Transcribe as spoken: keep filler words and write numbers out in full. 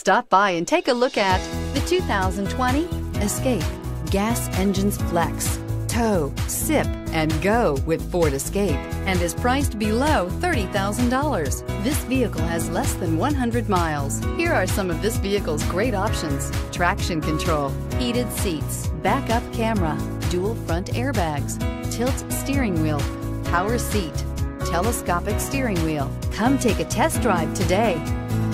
Stop by and take a look at the two thousand twenty Escape. Gas engines flex, tow, sip, and go with Ford Escape, and is priced below thirty thousand dollars. This vehicle has less than one hundred miles. Here are some of this vehicle's great options: traction control, heated seats, backup camera, dual front airbags, tilt steering wheel, power seat, telescopic steering wheel. Come take a test drive today.